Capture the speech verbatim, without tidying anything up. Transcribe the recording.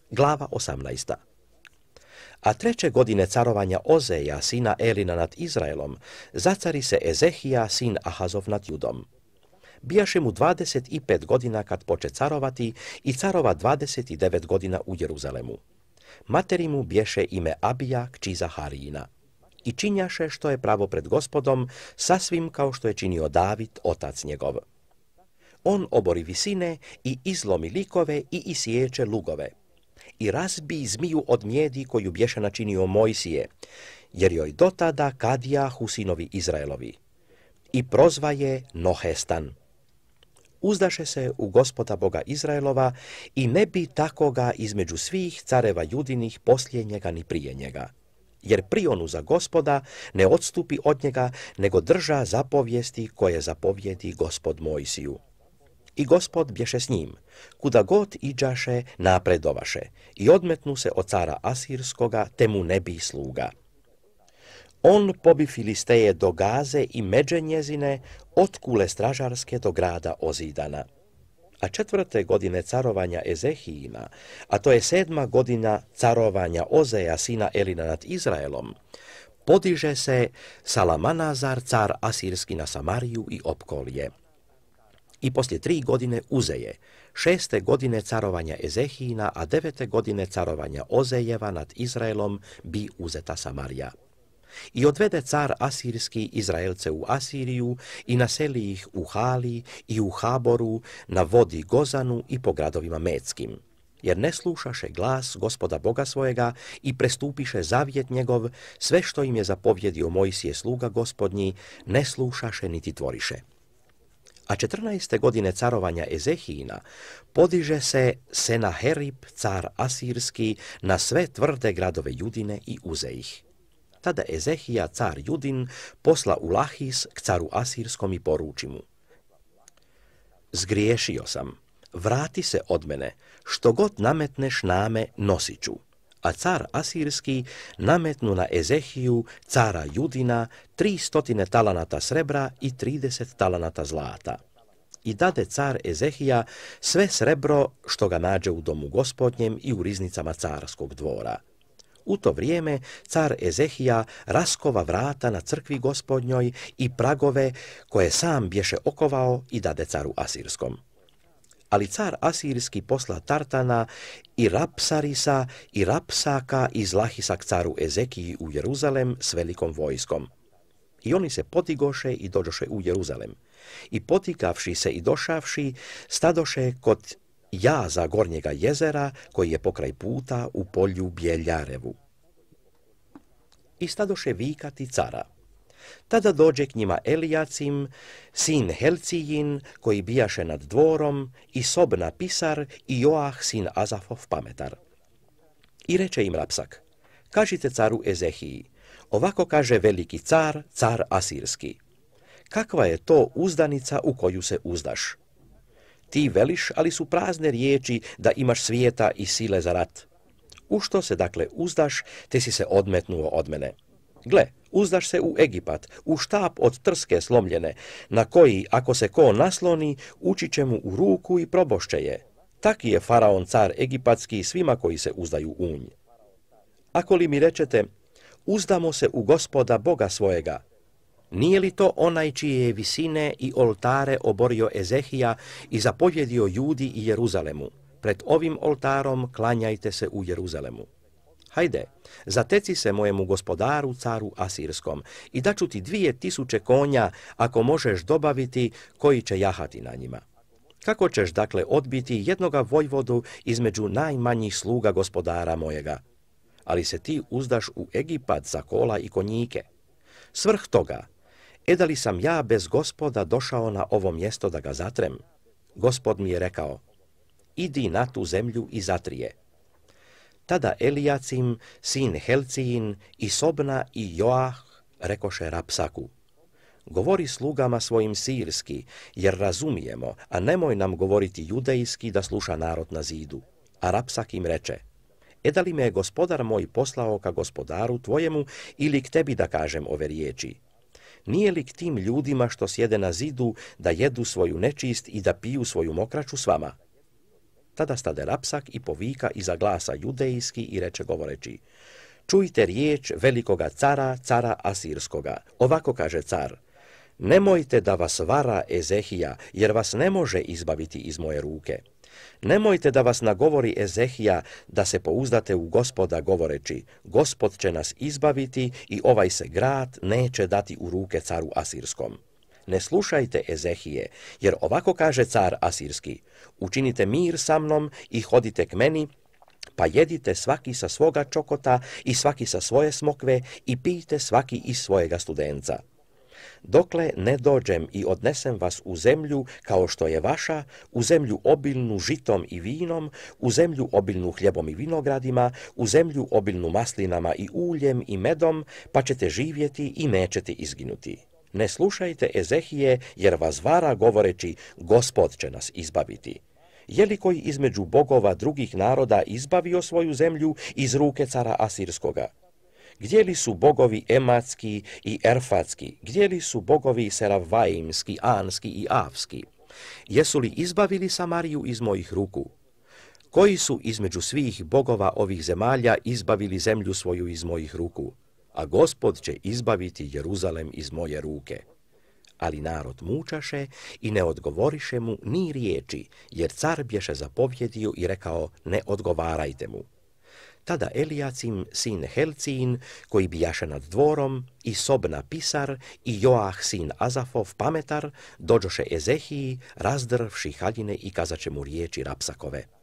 Glava osamnaesta. A treće godine carovanja Ozeja, sina Elina nad Izraelom, zacari se Ezehija, sin Ahazov nad Judom. Bijaše mu dvadeset i pet godina kad poče carovati i carova dvadeset i devet godina u Jeruzalemu. Materi mu bješe ime Abija, kći Zaharijina. I činjaše što je pravo pred Gospodom, sasvim kao što je činio David, otac njegov. On obori visine i izlomi likove i isječe lugove. I razbi zmiju od mjedi koju bješe načinio Mojsije, jer joj dotada kadjahu sinovi Izraelovi. I prozva je Nohestan. Uzdaše se u Gospoda Boga Izraelova i ne bi takoga između svih careva judinih poslije njega ni prije njega. Jer prionu za Gospoda ne odstupi od njega, nego drža zapovijesti koje zapovjedi Gospod Mojsiju. I Gospod bješe s njim, kuda god iđaše napredovaše, i odmetnu se od cara Asirskoga, te mu ne bi sluga. On pobi Filisteje do Gaze i međe njezine, od kule stražarske do grada Ozidana. A četvrte godine carovanja Ezehijina, a to je sedma godina carovanja Ozeja, sina Elina nad Izraelom, podiže se Salamanazar, car Asirski, na Samariju i opkolje. I poslije tri godine Uzeje, šeste godine carovanja Ezehijina, a devete godine carovanja Ozejeva nad Izraelom, bi uzeta Samarija. I odvede car Asirski Izraelce u Asiriju i naseli ih u Hali i u Haboru, na vodi Gozanu i po gradovima Medskim. Jer ne slušaše glas Gospoda Boga svojega i prestupiše zavjet njegov, sve što im je zapovjedio Mojsije sluga Gospodnji, ne slušaše niti tvoriše. A četrnaeste godine carovanja Ezehijina podiže se Senaherib, car Asirski, na sve tvrde gradove Judine i uze ih. Tada Ezehija, car Judin, posla u Lahis k caru Asirskom i poruči mu: Zgriješio sam, vrati se od mene, što god nametneš name nosit ću. A car Asirski nametnu na Ezehiju, cara Judina, tri stotine talanata srebra i trideset talanata zlata. I dade car Ezehija sve srebro što ga nađe u domu Gospodnjem i u riznicama carskog dvora. U to vrijeme car Ezehija raskova vrata na crkvi Gospodnjoj i pragove koje sam bješe okovao i dade caru Asirskom. Ali car Asirski posla Tartana i Rapsarisa i Rapsaka iz Lahisa k caru Ezekiji u Jeruzalem s velikom vojskom. I oni se podigoše i dođoše u Jeruzalem. I potikavši se i došavši, stadoše kod jaza gornjega jezera, koji je pokraj puta u polju Bjeljarevu. I stadoše vikati cara. Tada dođe k njima Elijacim, sin Helcijin, koji bijaše nad dvorom, i Sobna pisar, i Joah, sin Azafov pametar. I reče im Rapsak: Kažite caru Ezehiji, ovako kaže veliki car, car Asirski: Kakva je to uzdanica u koju se uzdaš? Ti veliš, ali su prazne riječi da imaš svijeta i sile za rat. U što se dakle uzdaš, te si se odmetnuo od mene? Gle, uzdaš se u Egipat, u štap od trske slomljene, na koji, ako se ko nasloni, ući će mu u ruku i probošće je. Taki je faraon car egipatski svima koji se uzdaju u nj. Ako li mi rečete: Uzdamo se u Gospoda Boga svojega, nije li to onaj čije je visine i oltare oborio Ezehija i zapovjedio Judi i Jeruzalemu: Pred ovim oltarom klanjajte se u Jeruzalemu. Hajde, zateci se mojemu gospodaru, caru Asirskom, i daću ti dvije tisuće konja, ako možeš dobaviti, koji će jahati na njima. Kako ćeš dakle odbiti jednoga vojvodu između najmanjih sluga gospodara mojega? Ali se ti uzdaš u Egipat za kola i konjike. Svrh toga, eda li sam ja bez Gospoda došao na ovo mjesto da ga zatrem? Gospod mi je rekao: Idi na tu zemlju i zatrije. Tada Elijacim, sin Helcijin, i Sobna i Joah rekoše Rapsaku: Govori slugama svojim sirski, jer razumijemo, a nemoj nam govoriti judejski da sluša narod na zidu. A Rapsak im reče: Eda li me je gospodar moj poslao ka gospodaru tvojemu ili k tebi da kažem ove riječi? Nije li k tim ljudima što sjede na zidu da jedu svoju nečist i da piju svoju mokraću s vama? Tada stade Rapsak i povika iza glasa judejski i reče govoreći: čujte riječ velikoga cara, cara Asirskoga. Ovako kaže car: nemojte da vas vara Ezehija, jer vas ne može izbaviti iz moje ruke. Nemojte da vas nagovori Ezehija da se pouzdate u Gospoda govoreći: Gospod će nas izbaviti i ovaj se grad neće dati u ruke caru Asirskom. Ne slušajte Ezehije, jer ovako kaže car Asirski: učinite mir sa mnom i hodite k meni, pa jedite svaki sa svoga čokota i svaki sa svoje smokve i pijte svaki iz svojega studenca. Dokle ne dođem i odnesem vas u zemlju kao što je vaša, u zemlju obilnu žitom i vinom, u zemlju obilnu hljebom i vinogradima, u zemlju obilnu maslinama i uljem i medom, pa ćete živjeti i nećete izginuti. Ne slušajte Ezehije, jer vas vara govoreći: Gospod će nas izbaviti. Je li koji između bogova drugih naroda izbavio svoju zemlju iz ruke cara Asirskoga? Gdje li su bogovi Ematski i Erfatski? Gdje li su bogovi Seravvaimski, Anski i Avski? Jesu li izbavili Samariju iz mojih ruku? Koji su između svih bogova ovih zemalja izbavili zemlju svoju iz mojih ruku? A Gospod će izbaviti Jeruzalem iz moje ruke. Ali narod mučaše i ne odgovoriše mu ni riječi, jer car bješe zapovjedio i rekao: ne odgovarajte mu. Tada Elijacim, sin Helcin, koji bijaše nad dvorom, i Sobna pisar, i Joah, sin Azafov, pametar, dođoše Ezehiji, razdrvši haljine i kazaće mu riječi Rapsakove.